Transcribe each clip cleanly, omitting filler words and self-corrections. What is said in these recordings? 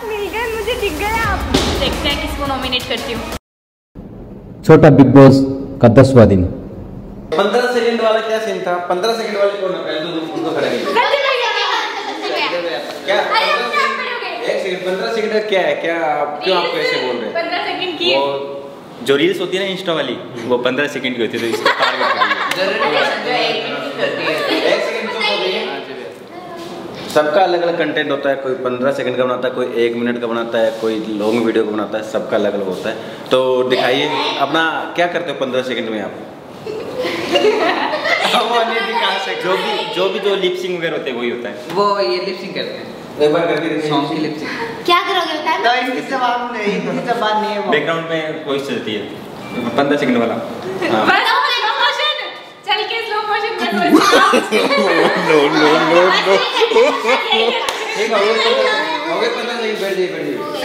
मिल गए, मुझे दिख गया। आप देखते हैं किसको नॉमिनेट करती हूँ। छोटा बिग बॉस का 10वां दिन। 15 सेकंड वाला क्या सीन था? 15 सेकंड वाले कौन है? पहले तो उनको खड़ा कीजिए। क्या 1 सेकंड 15 सेकंड क्या है? क्या क्यों आप ऐसे बोल रहे हैं? 15 सेकंड की वो जो रील्स होती है ना इंस्टा वाली, वो 15 सेकंड की होती है, तो इसको पार कर रही है। सबका अलग अलग कंटेंट होता है, कोई 15 सेकंड का बनाता है, कोई 1 मिनट का बनाता है, कोई लॉन्ग वीडियो का बनाता है, सबका अलग अलग होता है। तो दिखाइए अपना क्या करते हो 15 सेकंड में आप? जो भी लिपसिंग वगैरह होते हैं वही होता है। वो ये लिपसिंग करते हैं, एक बार करके देखिए सॉन्ग की लिपसिंग। क्या करोगे बताएं? तो इनकी जवाब नहीं, इनकी जवाब नहीं है वो। बैकग्राउंड में वॉइस चलती है 15 सेकंड वाला। चल के स्लो मोशन में नो ठीक है, हो गए 15 सेकंड। बैठ जाइए।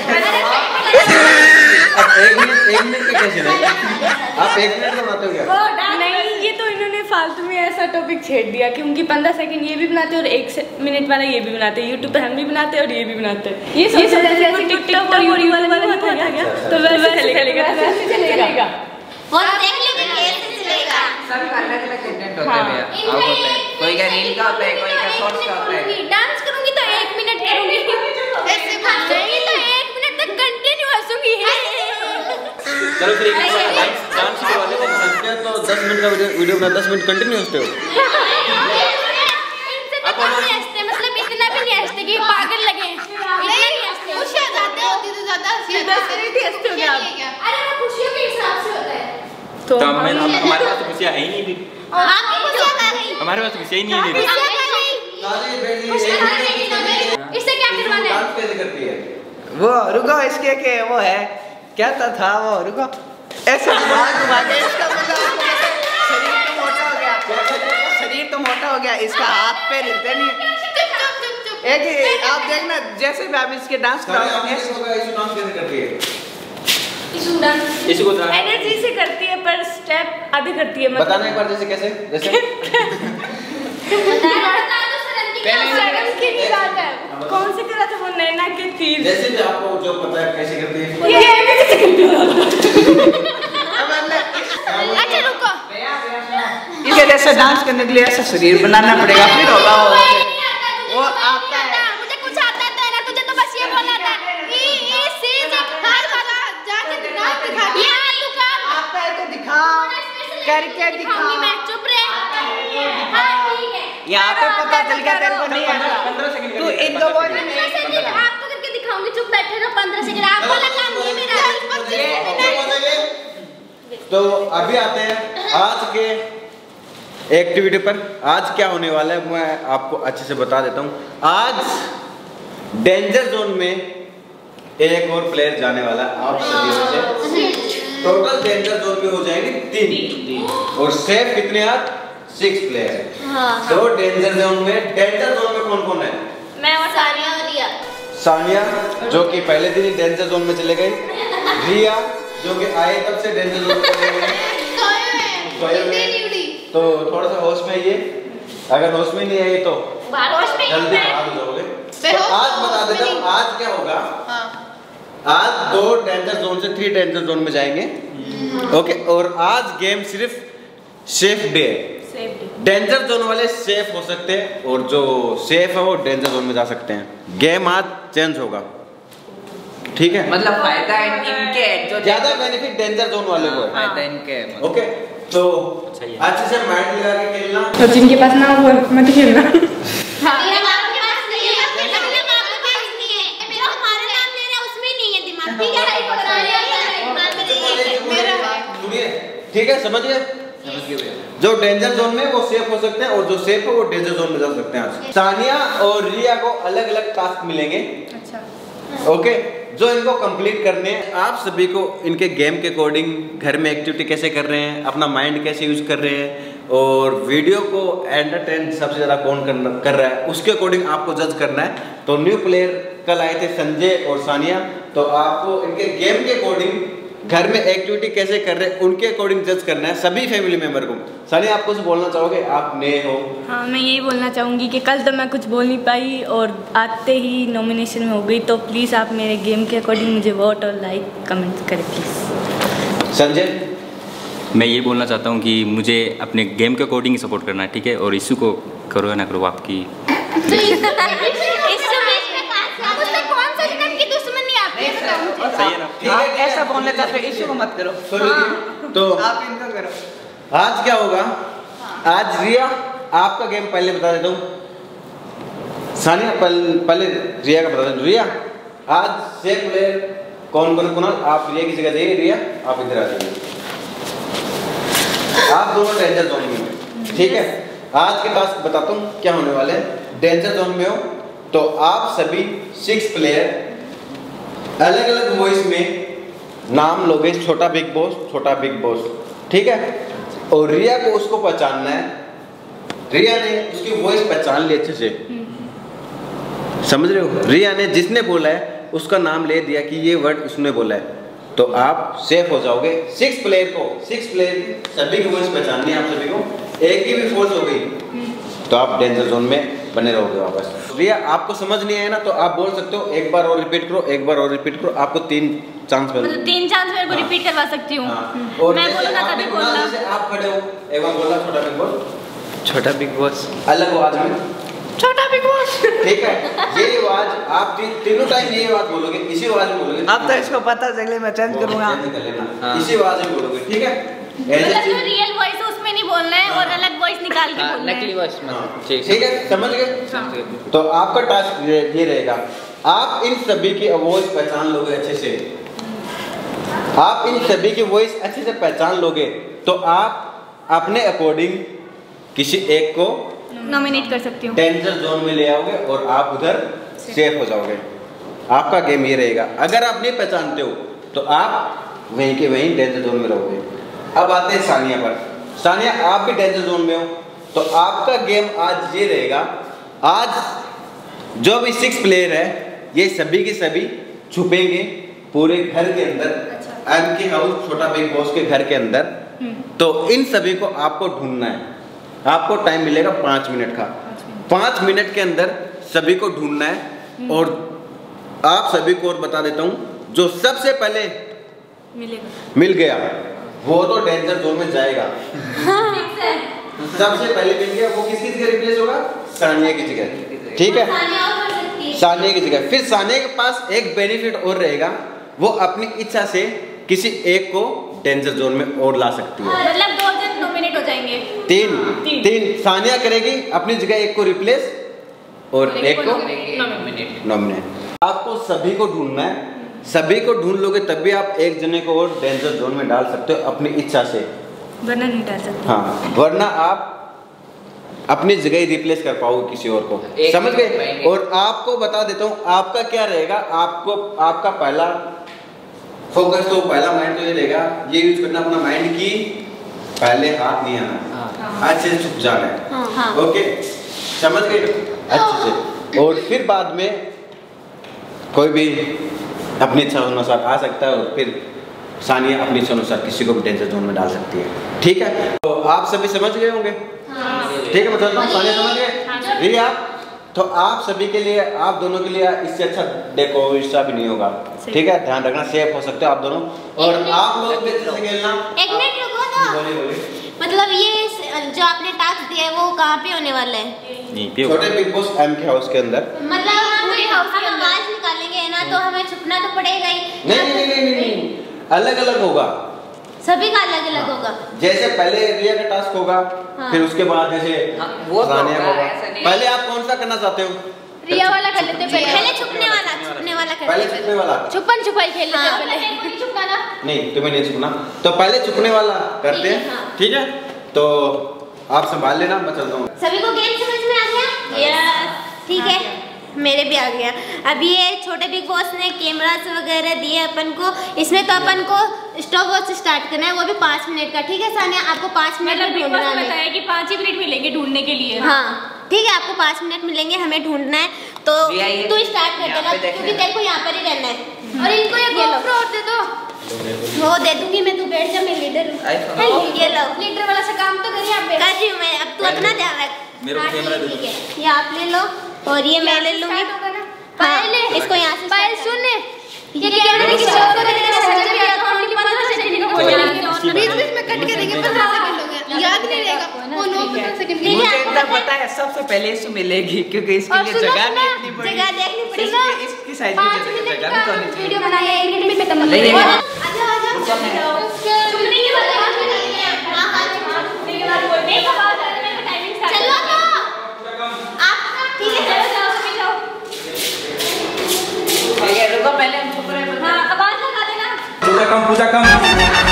अब 1 मिनट का कैसे नहीं? आप 1 मिनट में बनाते हो क्या? नहीं, ये तो इन्होंने फालतू में ऐसा टॉपिक छेड़ दिया कि उनकी 15 सेकंड ये भी बनाते हैं और 1 मिनट वाला ये भी बनाते हैं। यूट्यूब पे हम भी बनाते हैं और ये भी बनाते हैं। ये सब जैसे टिकटॉक और यूट्यूब वाला होता है क्या? तो वैसे चलेगा। और देख लेंगे कैसे चलेगा। सबका अलग अलग कंटेंट होता है भैया। अब होता है कोई का रील का होता है, कोई का शॉर्ट्स का होता है। डांस करूंगी तो 1 मिनट करूंगी, ऐसे हंसूंगी तो 1 मिनट तक कंटिन्यू हंसूंगी। चलो फिर डांस के वाले को समझते हैं तो 10 मिनट का वीडियो बना 10 मिनट कंटिन्यू हंसते हो। इनसे तो कम नहीं हंसते, मतलब इतना भी नहीं हंसते कि पागल लगे। इतना नहीं हंसते, खुश हो जाते होती तो ज्यादा हंसते हो क्या? अरे वो खुशियों के हिसाब से होता है। तो हमारे पास तो खुशियाँ है ही नहीं। आपकी खुशियाँ कहाँ गई? हमारे पास खुशियाँ ही नहीं है। इससे क्या करवाना है? डांस कैसे करती है वो रुको, इसके के वो है क्या था वो, रुको ऐसे घुमा के इसका शरीर तो मोटा हो गया, शरीर तो मोटा हो गया, इसका हाथ पैर हिलते नहीं। एक ही आप देखना, जैसे भी आप इसके डांस कराओगे। इसको डांस कैसे करती है? इसको एनर्जी से करती है पर स्टेप आधे करती है। मतलब बताना एक बार जैसे कैसे? जैसे शर्म की बात है। कौन से करा था वो? नैना के तीर। जैसे भी आपको जो पता है कैसे करती है। अच्छा रुको, इसके जैसे डांस करने के लिए ऐसा शरीर बनाना पड़ेगा, फिर होगा वो आता है। मुझे कुछ आता तो है ना, तुझे तो बस ये बोला था जाके दिखा दिया। आता है तो दिखा, करके दिखा। मैं चुप रहे। हाँ ठीक है, यहाँ पे पता चल गया तेरे को नहीं आता। 15 सेकंड तू इन दो बोल नहीं। आपको करके दिखाऊंगी, चुप बैठे रहो 15 सेकंड। आप वाला काम नहीं मेरा। तो अभी आते हैं आज के एक्टिविटी पर। आज क्या होने वाला है मैं आपको अच्छे से बता देता हूँ। आज डेंजर जोन में एक और प्लेयर जाने वाला है आप सभी से। टोटल डेंजर जोन में हो जाएंगे 3 और सेफ कितने आज 6 प्लेयर। तो डेंजर जोन में कौन कौन है? मैं और सानिया और रिया। सानिया जो कि पहले दिन ही डेंजर जोन में चले गई। रिया जो कि आए तब से डेंजर जोन में चले गए। तो थोड़ा सा होश में आइए, अगर होश में नहीं आई तो जल्दी बाहर हो जाओगे। तो आज बता देता हूँ आज क्या होगा। आज 2 डेंजर जोन से 3 डेंजर जोन में जाएंगे। ओके, और आज गेम सिर्फ सेफ डे। डेंजर जोन वाले सेफ हो सकते हैं और जो सेफ है वो डेंजर जोन में जा सकते हैं। गेम आज चेंज होगा, ठीक है? मतलब फायदा इनके जो ज्यादा बेनिफिट डेंजर जोन वाले को है। फायदा इनके। ओके, तो अच्छे से माइंड लगा के खेलना। तो जिनके पास ना हो मत खेलना। ठीक है, समझ गए? जो डेंजर जोन में वो सेफ हो सकते हैं और जो सेफ है वो डेंजर जोन में जा सकते हैं। आज सानिया और रिया को अलग अलग टास्क मिलेंगे। अच्छा, ओके, जो इनको कंप्लीट करने हैं। आप सभी को इनके गेम के अकॉर्डिंग घर में एक्टिविटी कैसे कर रहे हैं, अपना माइंड कैसे यूज कर रहे हैं और वीडियो को एंटरटेन सबसे ज़्यादा कौन कर रहा है उसके अकॉर्डिंग आपको जज करना है। तो न्यू प्लेयर कल आए थे संजय और सानिया, तो आपको इनके गेम के अकॉर्डिंग घर में एक्टिविटी कैसे कर रहे हैं उनके अकॉर्डिंग जज करना है सभी फैमिली मेंबर को। सानिया, आप कुछ बोलना चाहोगे? आप नए हो। हाँ, मैं यही बोलना चाहूँगी कि कल तो मैं कुछ बोल नहीं पाई और आते ही नॉमिनेशन में हो गई, तो प्लीज़ आप मेरे गेम के अकॉर्डिंग मुझे वोट और लाइक कमेंट करें प्लीज़। संजय, मैं ये बोलना चाहता हूँ कि मुझे अपने गेम के अकॉर्डिंग ही सपोर्ट करना है, ठीक है? और इशू को करो या ना करो आपकी। सही है ना? आप ऐसा बोलने का इशू को मत करो। तो आप इनका करो। आज क्या होगा? आज रिया, आपका गेम पहले बता देता हूँ। सानिया, पहले रिया का बता देता हूँ। रिया, आज सेफ प्लेयर कौन? आप रिया की जगह जाइए। रिया, आप इधर आ जाइए। आप दोनों डेंजर जोन में हो, ठीक है? आज के टास्क बताता हूँ क्या होने वाले हैं। डेंजर जोन में हो तो आप सभी 6 प्लेयर अलग अलग वॉइस में नाम लोगे, छोटा बिग बॉस, छोटा बिग बॉस, ठीक है? और रिया को उसको पहचानना है। रिया ने उसकी वॉइस पहचान ली अच्छे से, समझ रहे हो? रिया ने जिसने बोला है उसका नाम ले दिया कि ये वर्ड उसने बोला है, तो आप सेफ हो जाओगे। 6 प्लेयर सभी की वॉइस पहचाननी है आप सभी को। एक की भी फॉल्स हो गई तो आप डेंजर जोन में बने रहोगे वापस। रिया, आपको समझ नहीं आया ना तो आप बोल सकते हो एक बार और रिपीट करो, एक बार और रिपीट करो। आपको 3 चांस मिलेंगे। मतलब 3 चांस मेरे को रिपीट करवा सकती हूँ। और मैं बोलूँगा तभी बोलना। जैसे आप खड़े हो, एक बार बोला छोटा बिग बॉस, छोटा बिग बॉस, अलग आवाज में छोटा बिग बॉस, ठीक है? ये आवाज आप तीनों टाइम ये आवाज बोलोगे, इसी आवाज में बोलोगे। अब तो इसको पता चले, मैं चेंज करूंगा। इसी आवाज में बोलोगे, ठीक है? मतलब जो रियल वॉइस है उसमें नहीं बोलना है और अलग वॉइस निकाल के बोलना है। नकली वॉइस मत। ठीक है, समझ गए? तो आपका टास्क ये रहेगा, आप इन सभी की वॉइस पहचान लोगे अच्छे से। आप इन सभी की वॉइस अच्छे से पहचान लोगे तो आप अपने अकॉर्डिंग किसी एक को नॉमिनेट कर सकती हूँ, डेंजर जोन में ले आओगे और आप उधर सेफ हो जाओगे। आपका गेम ये रहेगा। अगर आप नहीं पहचानते हो तो आप वहीं के वहीं डेंजर जोन में रहोगे। अब आते हैं सानिया पर। सानिया, आप भी डेंजर जोन में हो तो आपका गेम आज ये रहेगा। आज जो भी 6 प्लेयर है ये सभी के सभी छुपेंगे पूरे घर के अंदर, एम के हाउस छोटा बिग बॉस के घर के अंदर। तो इन सभी को आपको ढूंढना है। आपको टाइम मिलेगा 5 मिनट का। 5 मिनट के अंदर सभी को ढूंढना है। और आप सभी को और बता देता हूँ, जो सबसे पहले मिल गया वो तो डेंजर जोन में जाएगा। सबसे पहले मिल गया वो किसकी जगह रिप्लेस होगा? सानिया की जगह, ठीक है? सानिया की जगह। फिर सानिया के पास एक बेनिफिट और रहेगा, वो अपनी इच्छा से किसी एक को डेंजर जोन में और ला सकती है। मतलब 2 जन नॉमिनेट हो जाएंगे। 3 सानिया करेगी अपनी जगह, एक को रिप्लेस और एक को नॉमिनेट। आपको सभी को ढूंढना है। सभी को ढूंढ लोगे तब भी आप एक जने को और डेंजर जोन में डाल सकते हो अपनी इच्छा से, वरना नहीं डाल सकते। हाँ, वरना आप अपनी जगह ही रिप्लेस कर पाओगे किसी और को, समझ गए? और आपको बता देता हूँ आपका क्या रहेगा। आपको आपका पहला फोकस तो पहला माइंड तो ये रहेगा, ये यूज करना अपना माइंड की पहले हाथ नहीं आना, अच्छे से छुप जाना है। ओके, समझ गए? अच्छे से। और फिर बाद में कोई भी अपनी इच्छा अनुसार आ सकता है और फिर सानिया अपनी इच्छा अनुसार किसी को भी डेंजर जोन में डाल सकती है, ठीक है? तो आप सभी समझ गए होंगे, ठीक है? मतलब सानिया समझ गए, रिया? तो आप सभी के लिए, आप दोनों के लिए इससे अच्छा देखो इसका भी नहीं होगा, ठीक है? ध्यान रखना, सेफ हो सकते हो आप दोनों। और आप लोग जैसे खेलना। एक मिनट रुको ना। बोलिए। मतलब ये जो आपने टास्क दिया है वो कहाँ पे होने वाला है? छोटे बिग बॉस एम के हाउस के अंदर। मतलब हम आवाज निकालेंगे ना तो हमें छुपना तो पड़ेगा ही। नहीं, अलग अलग होगा, सभी का अलग अलग होगा। जैसे पहले रिया का टास्क होगा, फिर उसके बाद जैसे वो सानिया का होगा। पहले आप कौन सा करना चाहते हो? रिया वाला कर लेते पहले छुपने वाला पहले छुपने वाला, छुपन छुपाई खेल लेते पहले। छुपना नहीं, तुम्हें नहीं छुपना, तो पहले छुपने वाला करते हैं, ठीक है? तो आप संभाल लेना, मैं चलता हूँ। सभी को गेम समझ में आ गया? यस, ठीक है, मेरे भी आ गया। अब ये छोटे बिग बॉस ने कैमरास वगैरह दिए अपन को, इसमें तो अपन को स्टॉप वॉच स्टार्ट करना है, वो भी 5 मिनट का, ठीक है सानिया? आपको 5 मिनट में ढूंढना है। बताया कि 5 ही मिनट मिलेंगे ढूंढने के लिए। हाँ, ठीक है, आपको 5 मिनट मिलेंगे, हमें ढूंढना है। तो तू स्टार्ट कर देना क्योंकि तेरे को यहाँ पर ही रहना है। और इनको ये GoPro और दे दो। वो दे दूंगी मैं, तू बैठ जा, मैं लीडर हूँ। ये लो लीडर वाला सा काम तो करिए आप। कर रही हूँ मैं, अब तू अपना ध्यान रख। मेरे को कैमरा दे दो। ये आप ले लो और ये मैं ले लूंगी। पहले इसको यहाँ से पहले सुन, ये कैमरे की शॉट को देखने से समझ गया तो हम 15 सेकंड का बोलेंगे, बीच में कट के देंगे। 15 सेकंड हो गया, याद नहीं रहेगा वो 9-15 सेकंड। मुझे इतना पता है सबसे पहले इसको मिलेगी क्योंकि इसके लिए जगह नहीं इतनी बड़ी, जगह देखनी पड़ेगी। इसकी साइज की जगह भी तो नहीं चाहिए। वीडियो बनाया 1 मिनट में खत्म हो जाएगा। आजा चुपने की बात है। हां हां चुपने की बात बोल, मैं कब आ जा रहा है, टाइमिंग स्टार्ट चलो तो आप ठीक है, चलो जाओ सभी जाओ। ठीक है रुको पहले हमको पूरा। हां आवाज लगा देना। पूजा कम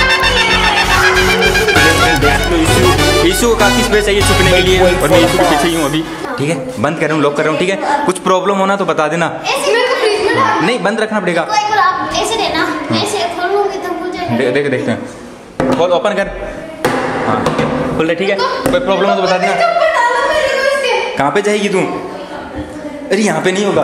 ईशु को काफी स्पेस चाहिए छुपने के लिए और मैं ईशु के पीछे ही हूँ अभी। ठीक है, बंद कर रहा हूँ, लॉक कर रहा हूँ। ठीक है, कुछ प्रॉब्लम होना तो बता देना। नहीं, बंद रखना पड़ेगा। ऐसे देना, ऐसे खोलूंगी तो खुल जाएगा। देखते हैं। खोल, ओपन कर। हाँ खुल रहा है। ठीक है, कोई प्रॉब्लम हो तो बता देना। कहाँ पे जाएगी तू? अरे यहाँ पे नहीं होगा।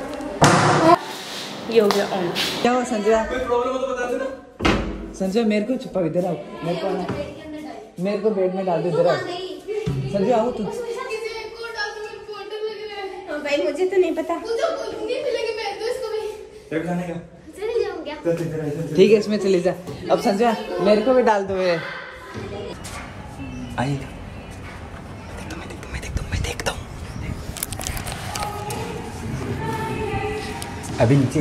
ये हो गया ऑन। क्या हुआ संजय? कोई प्रॉब्लम हो तो बता देना। संजय मेरे को छुपा, इधर आओ। मेरे को बेड में डाल दो, इधर आओ। संजय आओ तुम। भाई मुझे तो नहीं पता। ठीक है इसमें चली जा। अब संजय मेरे को भी डाल दो। आइएगा, मैं देखता हूँ। अभी नीचे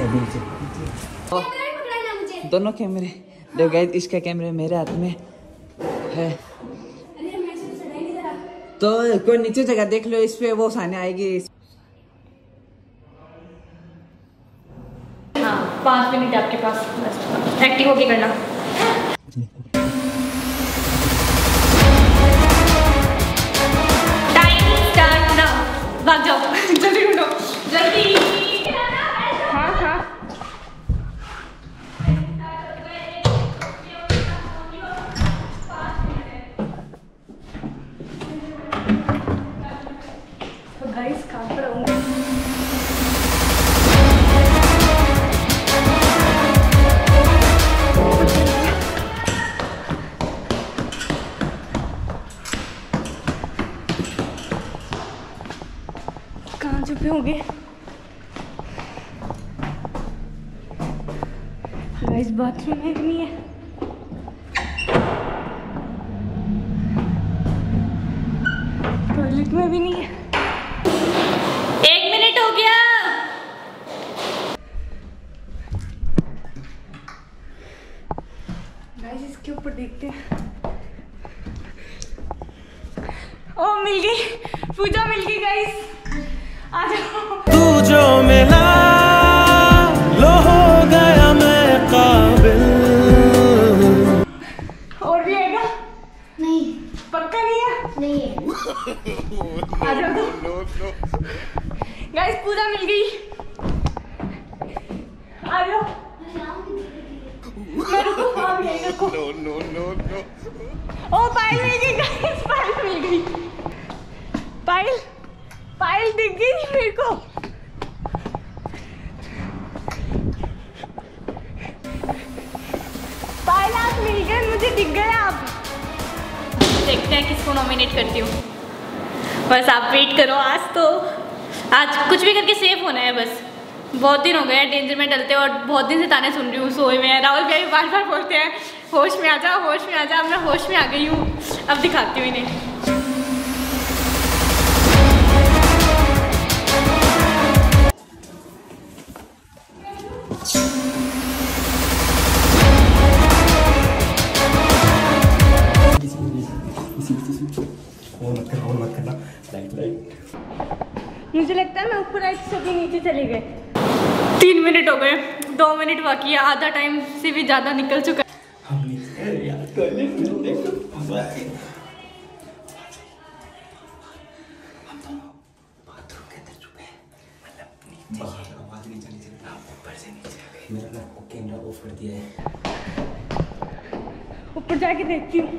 दोनों कैमरे देखो गाइस, इसका कैमरा मेरे हाथ में है तो कोई नीचे जगह देख लो, इस पे वो सामने आएगी। हाँ 5 मिनट आपके पास, एक्टिंग होके करना। Time start now. भाग जाओ जल्दी उठो, जल्दी। हाँ हाँ तो गाइस कहाँ पर आऊँगी? कहाँ छुपे होंगे गाइस? बाथरूम में भी नहीं है। टॉयलेट में भी नहीं है। 1 मिनट हो गया। गाइस इसके ऊपर देखते हैं। ओ मिल गई, पूजा मिल गई गाइस, आ जाओ। तू जो मिला लो हो गया मैं काबिल। और भी आएगा? नहीं पक्का नहीं है? नहीं है। आ जाओ तो। गाइस पूजा मिल गई, आ जाओ। मेरे को आ गई, मेरे को। ओ पायल मिल गई गाइस, पायल मिल गई। पायल दिख गई मेरे को। पायल आप मिल गए, मुझे दिख गए आप। देखते हैं किसको नॉमिनेट करती हूँ। बस आप वेट करो, आज कुछ भी करके सेफ होना है बस। बहुत दिन हो गए हैं डेंजर में डलते और बहुत दिन से ताने सुन रही हूँ सोए में। राहुल भाई बार बार बोलते हैं होश में आ जा, होश में आ जा। मैं होश में आ गई हूँ, अब दिखाती हूँ इन्हें। मुझे लगता है मैं ऊपर आई तो सभी नीचे चले गए। 3 मिनट हो गए, 2 मिनट बाकी है, आधा टाइम से भी ज़्यादा निकल चुका है। कैमरा ऑफ कर दिया है। ऊपर जाके देखती हूँ।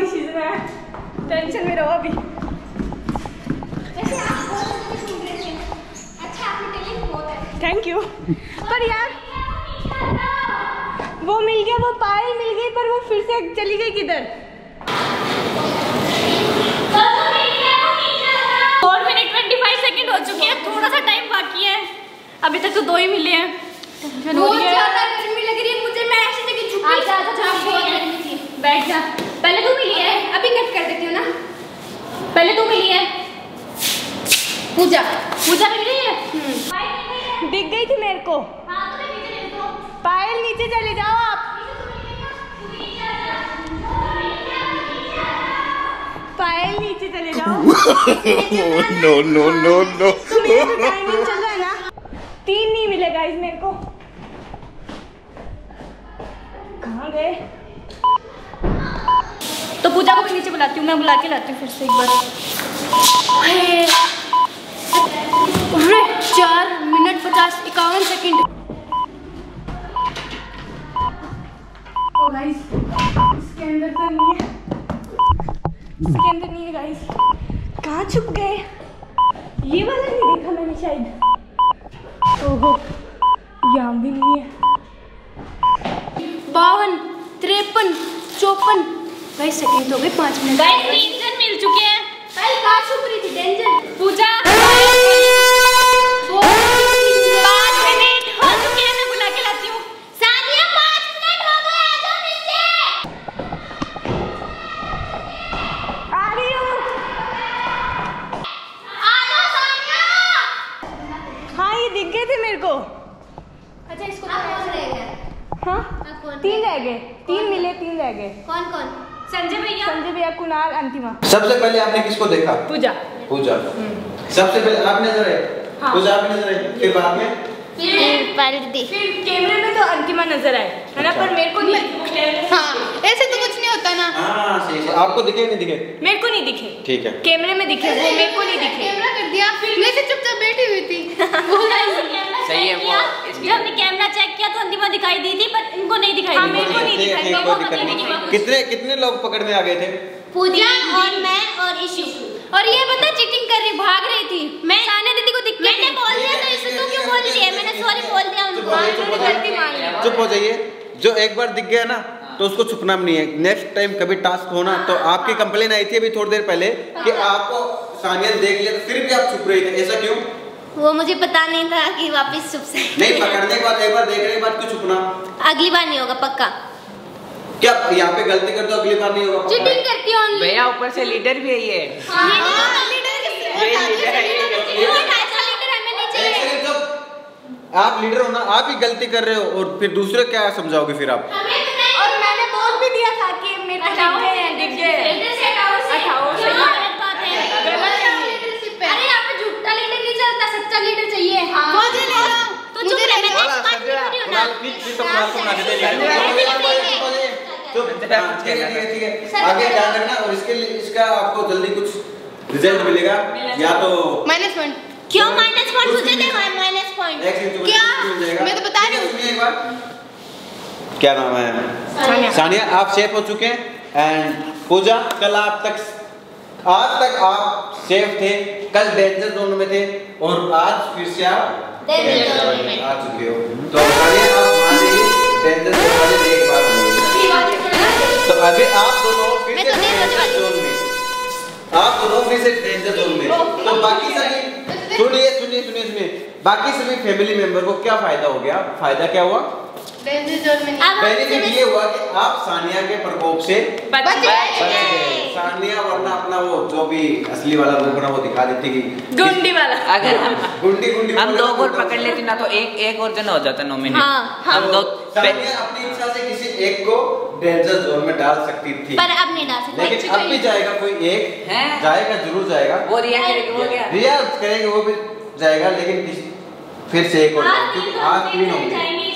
इश्यूज में है, टेंशन में रहो अभी। Thank you. पर यार वो मिल गया, वो पायल मिल गई, पर वो फिर से चली गई किधर? 4 मिनट 25 सेकंड हो चुके हैं, थोड़ा सा टाइम बाकी है, अभी तक तो 2 ही मिले हैं। बहुत ज्यादा गर्मी लग रही है मुझे, मैं ऐसी जगह झुकी। आजा बहुत गर्मी थी, बैठ जा। पहले तू मिली है, अभी कट कर देती हूँ ना। पहले तू मिली है, पूजा मिली है। दिख गई थी मेरे को। पायल नीचे चले जाओ आप। पायल नीचे चले जाओ। No no no no. Timing चल रहा है ना, 3 नहीं मिले गाइस मेरे को। कहाँ गए? तो पूजा को भी नीचे बुलाती हूँ, मैं बुला के लाती हूँ फिर से एक बार। 4 मिनट 51 सेकंड। ओ गाइस, इसके अंदर तो नहीं है, इसके अंदर नहीं है गाइस। कहाँ छुप गए? ये वाला नहीं देखा मैंने शायद। ओहो, यहाँ भी नहीं है। 52, 53, 54 गाइस सेकंड हो गए, 5 मिनट गाइस। 3 जन मिल चुके हैं। पहले कहाँ छुप रही थी? डेंजर पूजा। 5 मिनट हो चुके हैं, मैं बुला के लाती हूँ। सानिया 5 मिनट हो गए, आ जाओ नीचे। आ रही हूँ। आ जाओ सानिया। हाँ ये दिख गए थे मेरे को। अच्छा इसको कौन रह गया? हाँ 3 रह गए, 3 मिले, 3 रह गए। कौन? संजय भैया, कुणाल, अंतिमा। सबसे पहले आपने किसको देखा? पूजा। सबसे पहले आप नजर है। हाँ। पूजा आप नजर है, फिर बाद में फिर कैमरे में तो अंतिमा नजर आए है ना, पर मेरे को नहीं। हाँ ऐसे तो कुछ नहीं होता ना। हाँ सही। आपको दिखे नहीं दिखे? मेरे को नहीं दिखे। ठीक है, कैमरे में दिखे, वो मेरे को नहीं दिखे। कैमरा कर दिया, मैं तो चुपचाप बैठी हुई थी। सही है वो। जब हमने कैमरा चेक किया तो अंतिमा दिखाई दी थी, पर इनको नहीं दिखाई दी। मेरे को नहीं दिखाई। कितने लोग पकड़ में आ गए थे? पूजा और मैं और इशू। और ये बता चीटिंग कर रही, भाग रही थी। मैं सानिया दीदी को दिख मैंने बोल दिया तो इशू तू क्यों बोल रही है? मैंने सॉरी बोल दिया उनको। गलती मान ली। चुप हो जाइए। जो एक बार दिख गया ना तो उसको छुपना भी नहीं है। नेक्स्ट टाइम कभी टास्क होना तो आपकी कंप्लेन आई थी अभी थोड़ी देर पहले कि आपको सानिया देख लिया फिर भी आप छुप रही थे, ऐसा क्यों? वो मुझे पता नहीं था कि वापस छुप सकते। नहीं, पकड़ने के बाद एक बार देखने के बाद क्यों छुपना? अगली बार नहीं होगा पक्का। क्या यहाँ पे गलती कर दो अगली बार नहीं होगा? चीटिंग करती हूँ भैया, ऊपर से लीडर भी है ये। आप लीडर हो ना, आप ही गलती कर रहे हो और फिर दूसरे क्या समझाओगे फिर आप? और मैंने बोल भी दिया था कि मेरे को दिख गए। अरे यहाँ पे झूठा लीडर नहीं चलता, सच्चा लीडर चाहिए। तो चुप रह, मैं next बात नहीं कर रही हूँ ना। ठीक है, आगे ध्यान रखना। और इसके लिए इसका आपको जल्दी कुछ रिजल्ट मिलेगा, या तो -1। क्यों -1? मुझे दे -पॉइंट। क्या? मैं तो बता रही हूँ। क्या नाम है? सानिया। आप सेफ हो चुके हैं। एंड पूजा, आज तक आप सेफ थे, कल डेंजर जोन में थे और आज फिर से आप डेंजर जोन में आ चुके हो। तो सानिया आप मान लीजिए डेंजर जोन वाले एक बार तो अभी आप दोनों फिर से डेंजर जोन में, तो बाकी सभी सुनिए बाकी सभी फैमिली मेंबर को क्या फायदा हो गया? फायदा क्या हुआ? बेनिफिट ये हुआ कि आप सानिया के प्रकोप से बच गए। सानिया वरना अपना वो जो भी असली वाला रूप ना वो दिखा देती कि गुंडी वाला। अगर गुंडी हम 2 और पकड़ लेते ना तो एक और जन हो जाता नॉमिनेट। हम 2 सानिया अपनी इच्छा से किसी एक को डेंजर जोन में डाल सकती थी, पर अब नहीं डाल सकती। लेकिन अब भी जाएगा कोई एक जाएगा, जरूर जाएगा। वो रिया करेंगे, वो भी जाएगा, लेकिन फिर से एक और क्योंकि आज 3 होंगे।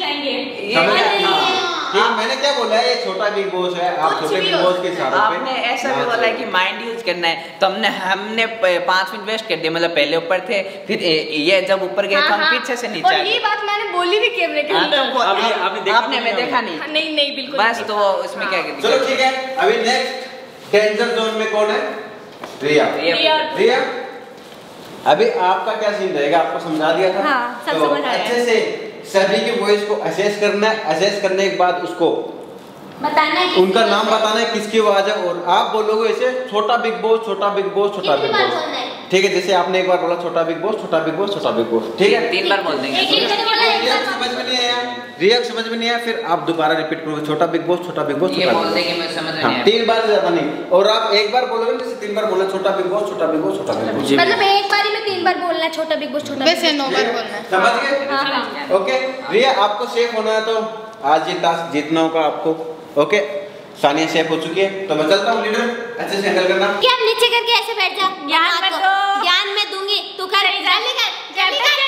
मैंने क्या बोला है, ये छोटा बिग बॉस है, आप छोटे बिग बॉस के इशारों पे। आपने ऐसा भी बोला है कि माइंड यूज करना है, तो हमने 5 मिनट वेस्ट कर दिया। मतलब पहले ऊपर थे, फिर ये जब ऊपर गए तो हम पीछे से नीचे आ गए। ये बात मैंने बोली भी कैमरे के अंदर। आपने मैं देखा नहीं। नहीं बिल्कुल बस तो उसमें क्या कहते हैं। चलो ठीक है, अभी नेक्स्ट डेंजर जोन में कौन है? रिया। रिया अभी आपका क्या सीन रहेगा, आपको समझा दिया था। हाँ, सब तो समझ आ गया। अच्छे से सभी की वॉइस को असेस करना है। असेस करने के बाद उसको बताना है उनका नाम बताना है किसकी आवाज है, और आप बोलोगे ऐसे छोटा बिग बॉस, छोटा बिग बॉस, छोटा बिग बॉस। ठीक है, जैसे आपने एक बार बोला छोटा बिग बॉस, छोटा बिग बॉस, छोटा बिग बॉस। ठीक है, 3 बार बोल देंगे। रिया समझ में नहीं आया, रिया समझ में नहीं आया, फिर आप दोबारा रिपीट करोगे छोटा बिग बॉस, छोटा बिग बॉस, ये छोटा बोल बिग देंगे, मैं समझ बॉस। नहीं हाँ, आया। 3 बार से ज्यादा नहीं। और आप एक बार बोलोगे जैसे 3 बार बोला छोटा बिग बॉस, छोटा बिग बॉस, छोटा बिग बॉस। मतलब एक बारी में 3 बार बोलना है छोटा बिग बॉस, छोटा वैसे 9 बार बोलना है। समझ गए? ओके रिया, आपको सेफ होना है, तो आज ये टास्क जीतना होगा आपको। ओके, सानिया सेफ हो चुकी है, तो मैं चलता हूँ। लीडर अच्छे से हैंडल करना। क्या निचे करके ऐसे बैठ जा। ज्ञान मत दो। ज्ञान मैं दूंगी, तू कर। जल्दी कर, जल्दी कर।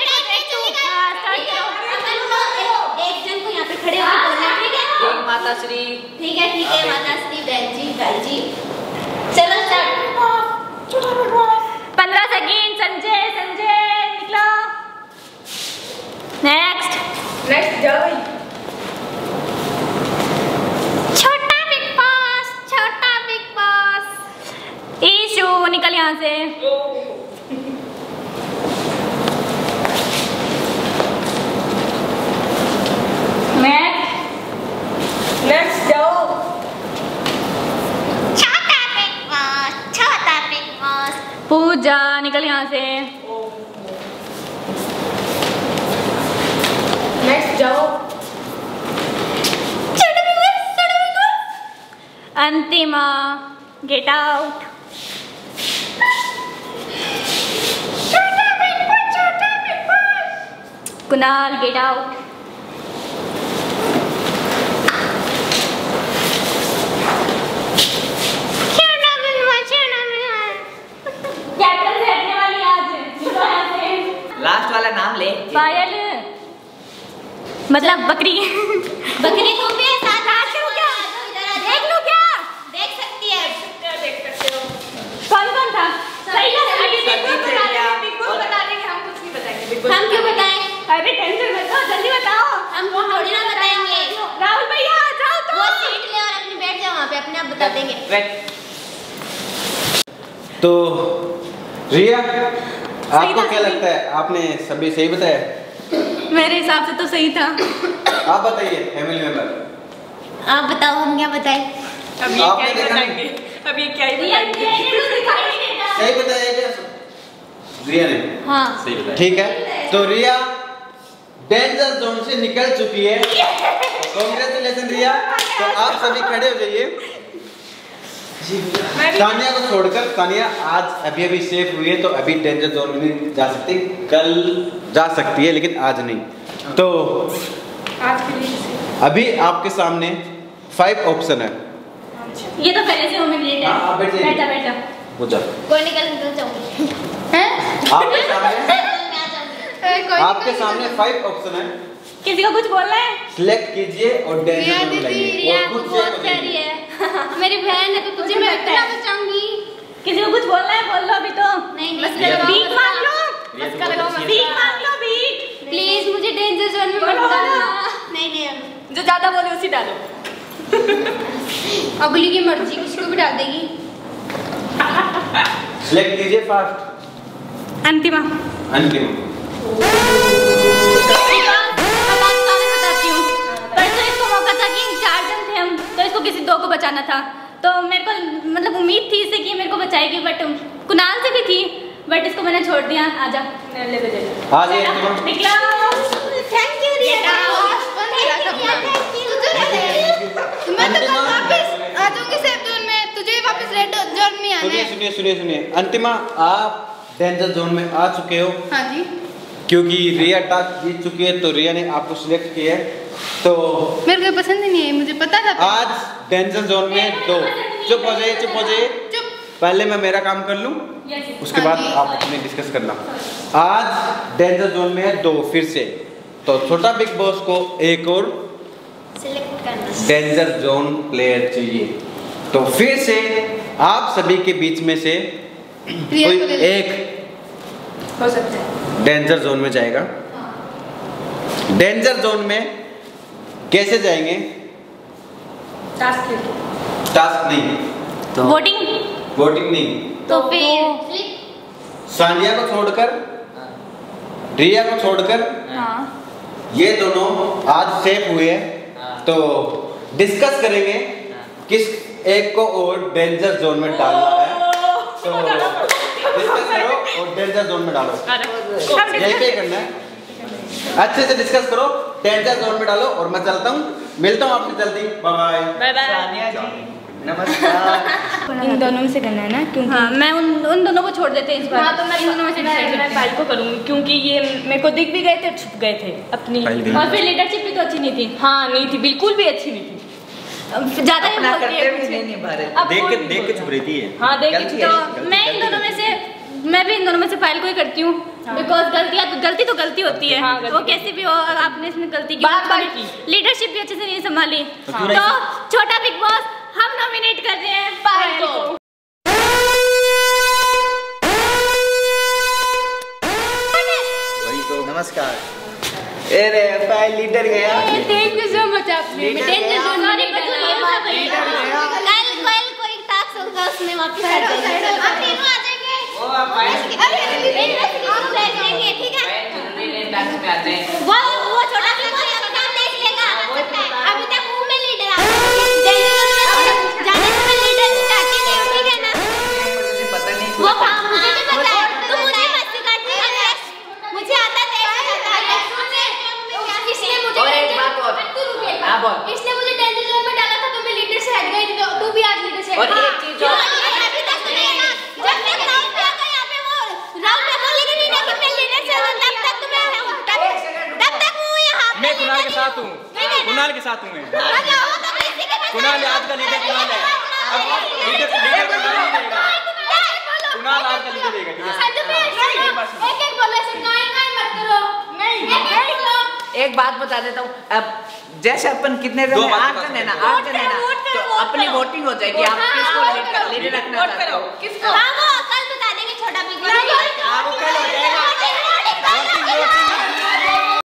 एक जन को यहाँ पे खड़े होकर बोलना, ठीक है? जय माता श्री। ठीक है, ठीक है, माता श्री, बहन जी, भाई जी। चलो स्टार्ट। 15 सेकंड। संजय, संजय निकलो। नेक्स्ट जाओ भाई। छोटा बिग बॉस, छोटा बिग बॉस। ईशू निकल यहाँ से। नेक्स्ट जाओ। छोटा बिग बॉस, छोटा बिग बॉस। पूजा निकल यहाँ से। नेक्स्ट जाओ। छोटा बिग बॉस, छोटा Bigg Boss. Antima get out. छोटा बिग बॉस, छोटा Bigg Boss. Kunal get out. छोटा बिग बॉस, छोटा बिग बॉस। कैप्टन से हटने वाली आज निकलो यहाँ से। लास्ट वाला नाम ले। पायल मतलब बकरी। बकरी तुम भी है साथ आ जाओ क्या? देख लो क्या? देख सकती है। देख सकते हो। कौन कौन था? सही है। अभी सभी बिग बॉस बता थे क्या? देंगे, बिग बॉस बता देंगे, हम कुछ नहीं बताएंगे। बिग बॉस हम क्यों बताएं? अरे टेंशन मत लो, जल्दी बताओ। हम थोड़ी ना बताएंगे। राहुल भैया आ जाओ तो। वो सीट ले और अपनी बैठ जाओ वहाँ पे, अपने आप बता देंगे। वेट। तो रिया, आपको था, क्या सही। लगता है, आपने सभी सही बताया? मेरे हिसाब से तो सही था। आप बताइए फैमिली मेंबर। आप बताओ, हम क्या बताएं? अब ये आपने क्या ही देखा नहीं? बताएंगे? अब ये क्या ही बताएंगे? सही बताया क्या रिया ने? हाँ। सही बताया। ठीक है, तो रिया डेंजर जोन से निकल चुकी है। कांग्रेचुलेशन रिया। तो आप सभी खड़े हो जाइए। सानिया को छोड़कर, सानिया आज अभी अभी सेफ हुई है, तो अभी डेंजर जोन में नहीं जा सकती, कल जा सकती है लेकिन आज नहीं। तो आज के लिए अभी आपके सामने 5 ऑप्शन है। ये तो पहले से होमिलेट है। हाँ, आप बैठ जाइए। बैठ जा, बैठ जा। वो जा कोई निकल जाऊंगी। हैं? आपके सामने मैं आ जाऊंगी। आपके सामने 5 ऑप्शन है। किसी को कुछ बोलना है? सिलेक्ट कीजिए और डेंजर रिया जोन में दीदी, लाइए रिया और तो खुद बहुत से प्यारी है। मेरी बहन है तो तुझे मैं इतना बचाऊंगी। किसी को कुछ बोलना है? बोल लो अभी तो। नहीं, बस नहीं, करो, नहीं, भीख मांग लो। ये बस तो करो, बहुत अच्छी भीख मांग लो, भीख। प्लीज मुझे डेंजर जोन में मत बोलो, डालना। बोलो। नहीं नहीं, जो ज्यादा बोले उसी डालो। अगली की मर्जी, किसी को भी डाल देगी। सिलेक्ट कीजिए फास्ट। अंतिमा। अंतिम। अब बात सारे बताती हूँ। परसों इसको मौका था कि 4 जन थे हम, तो इसको किसी 2 को बचाना था। तो मेरे को मतलब उम्मीद थी इससे कि मेरे को बचाएगी, बट कुणाल से भी थी, बट इसको मैंने छोड़ दिया। आजा, ले ले ले। आ जाइए अंतिमा। निकलो। Thank you Riya. मैं तो कल वापस आ जाऊंगी सेफ जोन में, तुझे वापस रेड जोन में आना सुनिए है। सुनिए सुनिए सुनिए, अंतिमा आप डेंजर जोन में आ चुके हो, हाँ जी। क्योंकि रिया टास्क जीत चुकी है, तो रिया ने आपको सिलेक्ट किया है। तो मेरे को पसंद ही नहीं है, मुझे पता था। आज डेंजर जोन में 2। चुप हो जाइए, चुप हो जाइए। चुप। पहले मैं मेरा काम कर लूं, उसके बाद आप अपने डिस्कस करना। आज डेंजर जोन में है 2 फिर से, तो छोटा बिग बॉस को एक और सिलेक्ट करना। डेंजर जोन प्लेयर चाहिए। तो फिर से आप सभी के बीच में से रिया कोई को ले लो। एक हो सकता है। डेंजर जोन में जाएगा। डेंजर जोन में कैसे जाएंगे? टास्क टास्क नहीं, वोटिंग वोटिंग नहीं, तो फिर सानिया को छोड़कर, रिया को छोड़कर ये दोनों आज सेफ हुए हैं, तो डिस्कस करेंगे किस एक को और डेंजर जोन में डालना है, तो डिस्कस करो और डेंजर जोन में डालो, यही पे करना है। अच्छे से डिस्कस करो, डेंजर जोन में डालो और मैं चलता हूँ, मिलता हूँ आपसे जल्दी, बाय बाय। सानिया जी नमस्कार। इन दोनों में से करना है ना, क्योंकि हाँ, मैं उन दोनों को छोड़ देते हैं इस बार। हाँ, तो मैं इन दोनों में से मैं पायल को करूँगी, क्योंकि ये मेरे को दिख भी गए थे, छुप गए थे अपनी, और फिर लीडरशिप भी तो अच्छी नहीं थी। हाँ नहीं थी, बिल्कुल भी अच्छी नहीं थी, ज्यादा ही अपना बोलती है करते कुछ। भी नहीं निभा रहे। अब कोई भी देख के बोलता छुप रही थी ये। हाँ देख के गलती छुप, है। तो मैं इन दोनों में से, मैं भी इन दोनों में से पायल को ही करती हूँ, बिकॉज गलती तो गलती होती है। हाँ, वो कैसी भी हो, आपने इसमें गलती की, बार की। लीडरशिप भी अच्छे से नहीं संभाली, क्यों नहीं तो छोटा बिग बॉस हम नॉमिनेट कर रहे हैं पायल को। वही तो। नमस्कार। अरे पायल लीडर गया। थैंक यू सो मच आपने, लीडर डेंजर गया। जोन में लीडर गया। कल कोई टास्क होगा उसमें वापस आ जाएंगे। आप तीनों आ जाएंगे। वो आप पायल हम बैठ जाएंगे, ठीक है? टास्क में आते हैं। वो छोटा बिग बॉस अपना काम देख लेगा। अभी तक वो में लीडर आ जाने से मैं लीडर स्टार्ट ही नहीं, ठीक है ना? मुझे पता नहीं। वो काम मुझे भी पता है, तो मुझे मत सिखा, ठीक है? मुझे आता है, इसने मुझे और एक बात और। हाँ, बोल। इसने मुझे डेंजर जोन में डाला था, तो मैं लीडर से हट गई थी, तो तू भी आज लीडर से हट। और एक चीज और। अभी तक तो नहीं है, जब तक राउंड पे आएगा यहाँ पे वो राउंड में बोलेगी नहीं ना कि मैं लीडर से हूँ, तब तक तो मैं हूँ, तब तक वो यहाँ पे मैं कुणाल के साथ हूँ, ठीक है ना? कुणाल के साथ हूँ मैं। अरे हो तो किसी के पास कुणाल आज का लीडर कुणाल है। अब लीडर कुणाल ही देगा। कुणाल आज का लीडर देगा, ठीक है? एक बोलो, ऐसे गाय मत करो। एक बोलो। एक बात बता देता हूँ, अब जैसे अपन कितने जन दो हैं, बात 8 बता जन है ना, दो। 8 जन है ना, तो अपनी वोटिंग हो जाएगी। आप किसको लीडर रखना चाहते हो? हाँ, वो कल बता देंगे छोटा बिग बॉस। हाँ, वो कल हो जाएगा।